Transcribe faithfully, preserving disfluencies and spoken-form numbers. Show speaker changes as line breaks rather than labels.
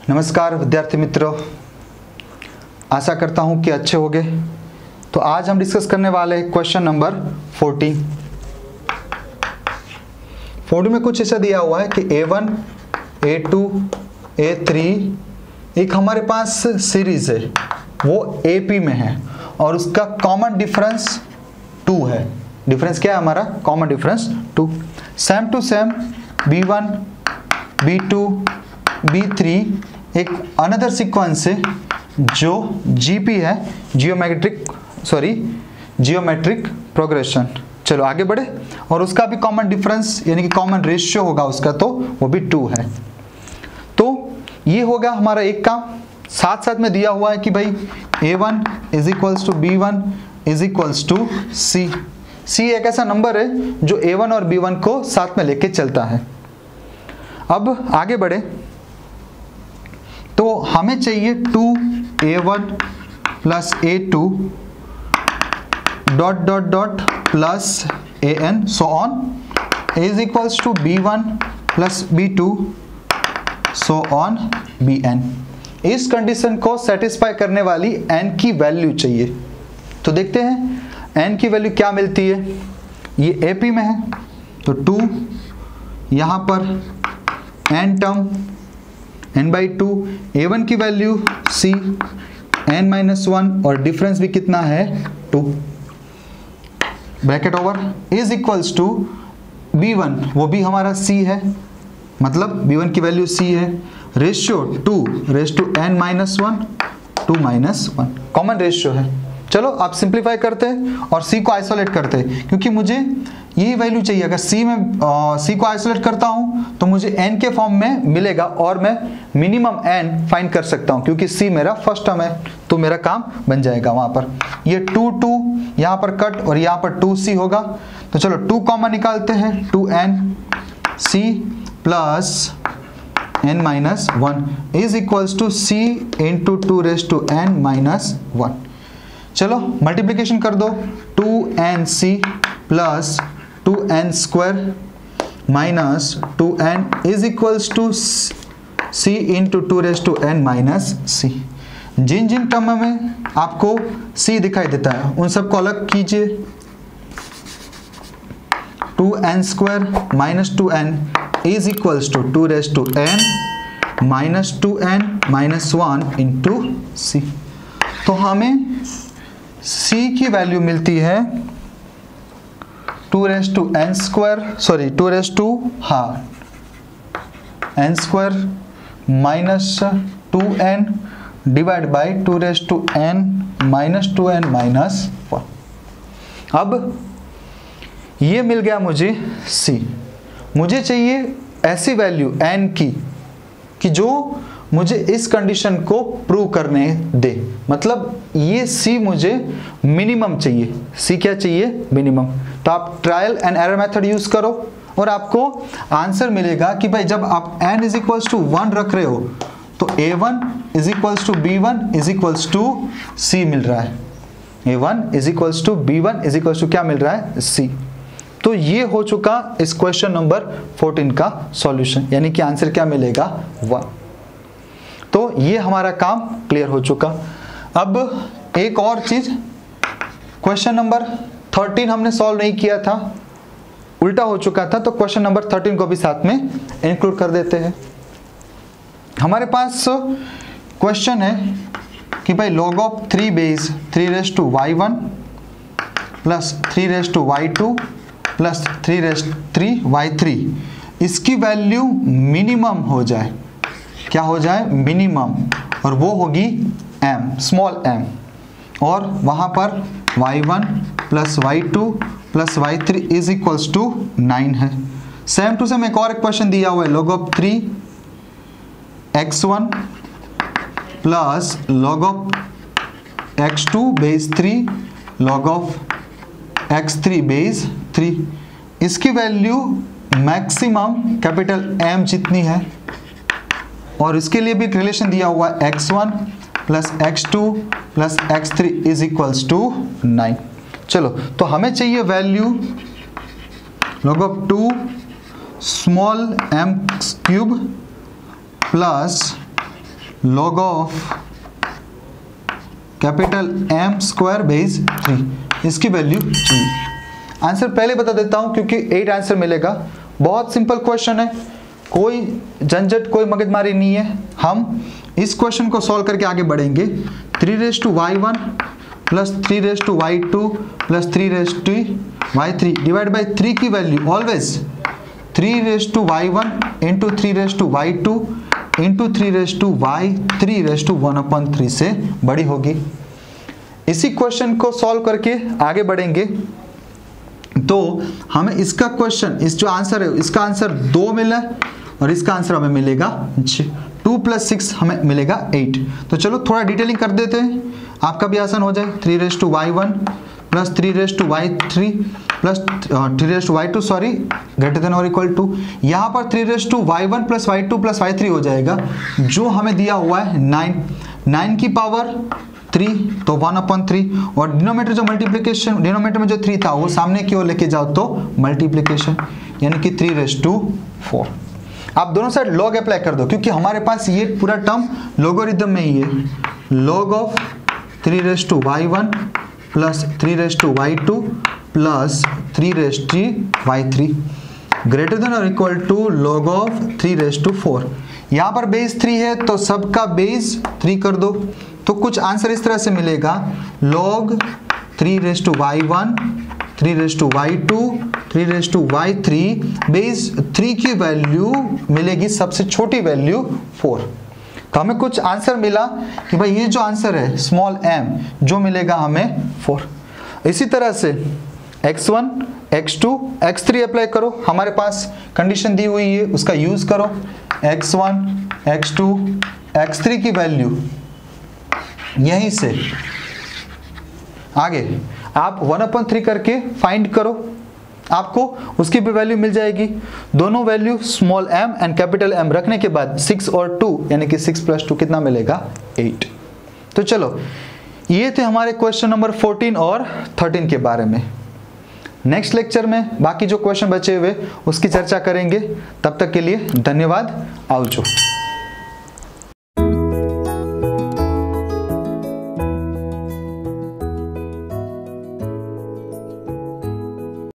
नमस्कार विद्यार्थी मित्रों, आशा करता हूँ कि अच्छे होंगे। तो आज हम डिस्कस करने वाले हैं क्वेश्चन नंबर फोर्टीन। फोर्टीन में कुछ ऐसा दिया हुआ है कि A one, A two, A three एक हमारे पास सीरीज है, वो ए पी में है और उसका कॉमन डिफरेंस टू है। डिफरेंस क्या है हमारा? Common difference two. Same to same B one, B two, B three एक अनदर सीक्वेंस है जो जीपी है, जियोमेट्रिक सॉरी जियोमेट्रिक प्रोग्रेशन। चलो आगे बढ़े। और उसका भी कॉमन डिफरेंस यानी कि कॉमन रेशियो होगा उसका, तो वो भी टू है। तो ये होगा हमारा एक का। साथ साथ में दिया हुआ है कि भाई A one is equals to B one is equals to C. C एक ऐसा नंबर है जो ए वन और बी वन को साथ में लेके चलता है। अब आगे बढ़े तो हमें चाहिए two A one plus A two dot dot dot plus A N so on is equals to B one plus B two so on B N. इस कंडीशन को सेटिस्फाई करने वाली एन की वैल्यू चाहिए। तो देखते हैं एन की वैल्यू क्या मिलती है। ये ए पी में है तो टू, यहाँ पर N term n by two, A one की value c, n minus one और डिफरेंस भी कितना है two, bracket over is equals to B one, वो भी हमारा c है, मतलब बी वन की वैल्यू c है, ratio two raise to n minus one, two minus one common ratio है। चलो आप सिंप्लीफाई करते हैं और c को आइसोलेट करते हैं, क्योंकि मुझे यही वैल्यू चाहिए। अगर c में आ, c को आइसोलेट करता हूं तो मुझे n के फॉर्म में मिलेगा और मैं मिनिमम n फाइंड कर सकता हूं, क्योंकि c मेरा फर्स्ट टर्म है तो मेरा काम बन जाएगा। वहां पर ये टू टू यहाँ पर कट और यहाँ पर टू सी होगा। तो चलो टू कॉमन निकालते हैं, two N C plus n minus one is equals to C into two raise to n minus one. चलो मल्टीप्लिकेशन कर दो, two N C plus two N square minus two N is equals to C into two raise to N minus C. जिन जिन term में आपको c दिखाई देता है उन सबको अलग कीजिए। Two N square minus two N is equals to two raise to N minus two N minus one into C. तो हमें c की वैल्यू मिलती है two raise to N square sorry two raise two हाँ n square minus two n divide by two raise to N minus two N minus one. अब ये मिल गया मुझे c। मुझे चाहिए ऐसी वैल्यू n की कि जो मुझे इस कंडीशन को प्रूव करने दे। मतलब ये c मुझे मिनिमम चाहिए। c क्या चाहिए? मिनिमम। तो आप trial and error method use करो और आपको आंसर मिलेगा कि भाई जब आप n is equals to one रख रहे हो तो A one is equals to B one is equals to c मिल रहा है। A one is equals to B one is equals to क्या मिल रहा है? c। तो ये हो चुका इस क्वेश्चन नंबर फोर्टीन का सॉल्यूशन, यानी कि आंसर क्या मिलेगा? वन। तो ये हमारा काम क्लियर हो चुका। अब एक और चीज, क्वेश्चन नंबर थर्टीन हमने सॉल्व नहीं किया था, उल्टा हो चुका था, तो क्वेश्चन नंबर थर्टीन को भी साथ में इंक्लूड कर देते हैं। हमारे पास क्वेश्चन है कि भाई log of three base three raise to Y one plus three raise to Y two plus three raise to Y three, इसकी वैल्यू मिनिमम हो जाए। क्या हो जाए? मिनिमम। और वो होगी m, स्मॉल m। और वहाँ पर Y one plus Y two plus Y three is equals to nine है। सेम टू सेम एक और क्वेश्चन दिया हुआ है, log of three X one plus log of X two base three log of X three base three. इसकी value maximum capital M जितनी है और इसके लिए भी रिलेशन दिया हुआ है X one plus X two plus X three is equals to nine. चलो तो हमें चाहिए value log of two small m cube plus log of capital M square base three, इसकी वैल्यू थ्री। आंसर पहले बता देता हूं क्योंकि एट आंसर मिलेगा। बहुत सिंपल क्वेश्चन है, कोई झंझट कोई मगजमारी नहीं है। हम इस क्वेश्चन को सॉल्व करके आगे बढ़ेंगे। Three raise to Y one plus three raise to Y two plus three raise to Y three divide by three की value always three raise to Y one into three raise to Y two into three raise to Y three raise to one upon three से बड़ी होगी। इसी question को solve करके आगे बढ़ेंगे तो हमें इसका क्वेश्चन, इस जो आंसर है इसका आंसर दो मिला और इसका आंसर हमें मिलेगा टू प्लस सिक्स हमें मिलेगा एट। तो चलो थोड़ा डिटेलिंग कर देते हैं, आपका भी आसान हो जाए। Three raise to Y one plus three raise to Y three plus three raise to Y two sorry greater than और इक्वल टू, यहाँ पर three raise to Y one plus Y two plus Y three हो जाएगा, जो हमें दिया हुआ है नाइन, नाइन की पावर थ्री तो वन अपॉन थ्री, और डिनोमीटर जो मल्टीप्लिकेशन डिनोमीटर में जो थ्री था वो सामने की ओर लेके जाओ तो मल्टीप्लिकेशन, यानी कि थ्री रेस टू फोर। आप दोनों साइड लॉग अप्लाई कर दो क्योंकि हमारे पास ये पूरा टर्म लोगोरिथम में ही है। Log of three raise to Y one plus three raise to Y two plus three raise to Y three greater than और equal to log of three raise to four. यहाँ पर बेस थ्री है तो सबका base three कर दो, तो कुछ आंसर इस तरह से मिलेगा। Log three raise to Y one three raise to Y two three raise to Y three base three की वैल्यू मिलेगी सबसे छोटी वैल्यू फोर। तो हमें कुछ आंसर मिला कि भाई ये जो आंसर है स्मॉल m जो मिलेगा हमें फोर। इसी तरह से X one X two X three apply करो, हमारे पास कंडीशन दी हुई है उसका यूज करो। X one X two X three की वैल्यू यहीं से आगे आप वन अपॉन थ्री करके फाइंड करो, आपको उसकी भी वैल्यू मिल जाएगी। दोनों value small m and capital M रखने के बाद सिक्स और टू यानी कि सिक्स प्लस टू कितना मिलेगा एट। तो चलो ये थे हमारे क्वेश्चन नंबर फोर्टीन और थर्टीन के बारे में। नेक्स्ट लेक्चर में बाकी जो क्वेश्चन बचे हुए उसकी चर्चा करेंगे। तब तक के लिए धन्यवाद। आओ जो